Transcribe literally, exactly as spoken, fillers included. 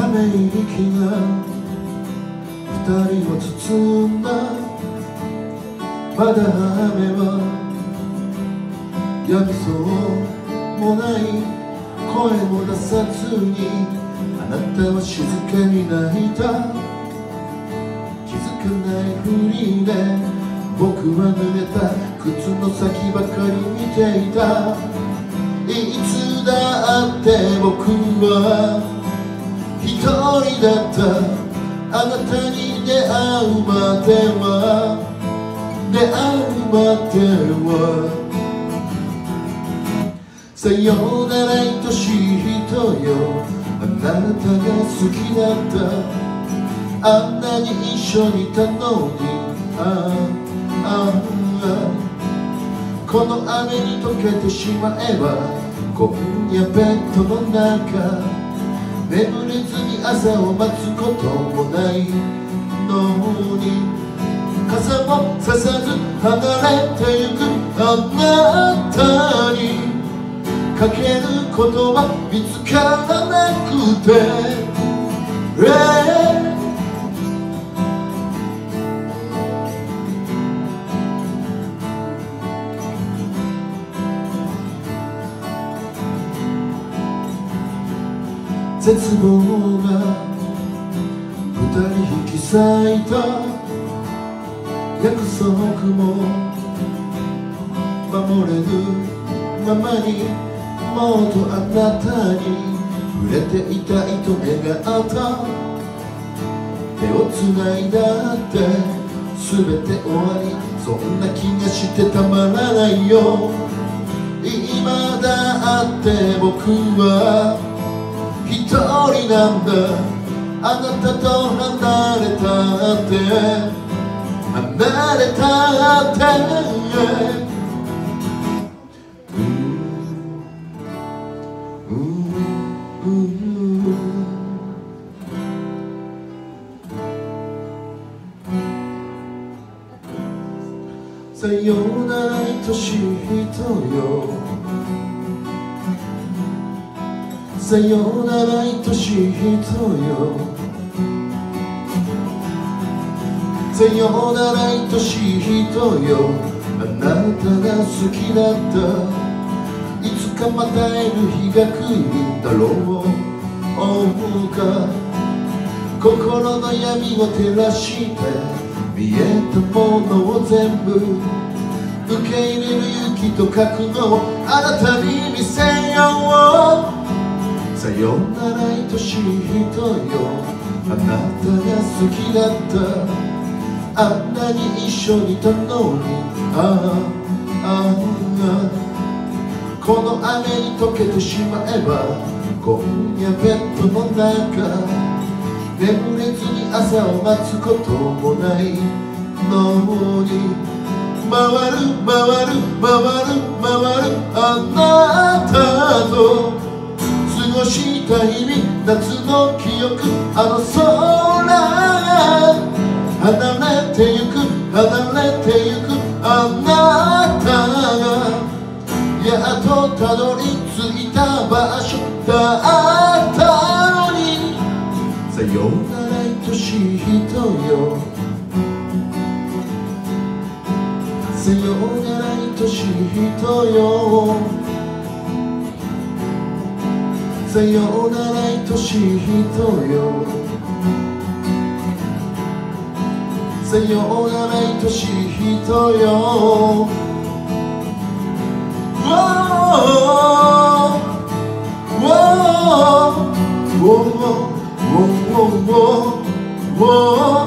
ため息が二人を包んだ。まだ雨は止みそうもない。声も出さずにあなたは静かに泣いた。気づかないふりで僕は濡れた靴の先ばかり見ていた。いつだって僕は一人だった。あなたに出会うまでは出会うまではさよなら愛しい人よ。あなたが好きだった。あんなに一緒にいたのにあああこの雨に溶けてしまえば今夜ベッドの中眠れずに朝を待つこともないのに傘もささず離れてゆくあなたにかける言葉見つからなくて、えー絶望が二人引き裂いた。約束も守れぬままにもっとあなたに触れていたいと願った。手をつないだって全て終わりそんな気がしてたまらないよ。今だって僕は一人なんだ。あなたと離れたって離れたってさよなら愛しい人よ。さよなら愛しい人よ。さよなら愛しい人よ。あなたが好きだった。いつかまた会える日が来るだろう思うか。心の闇を照らして見えたものを全部受け入れる勇気と覚悟をあなたに見せよう。さよなら愛しい人よ。あなたが好きだった。あんなに一緒にいたのにああああこの雨に溶けてしまえば今夜ベッドの中眠れずに朝を待つこともないのに回る回る回る回るあなたと過ごした日々夏の記憶あの空離れてゆく離れてゆくあなたがやっとたどり着いた場所だったのにさよなら愛しい人よ。さよなら愛しい人よ。さよなら愛しい人よ。さよなら愛しい人よ。Whoa, whoa, whoa, whoa, whoa, whoa.